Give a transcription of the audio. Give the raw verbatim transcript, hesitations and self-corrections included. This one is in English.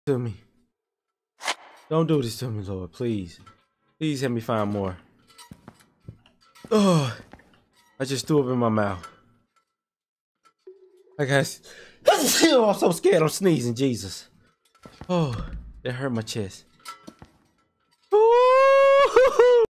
To me. Don't do this to me, Lord, please. Please help me find more. Oh, I just threw up in my mouth. I guess. Oh, I'm so scared. I'm sneezing, Jesus. Oh, that hurt my chest.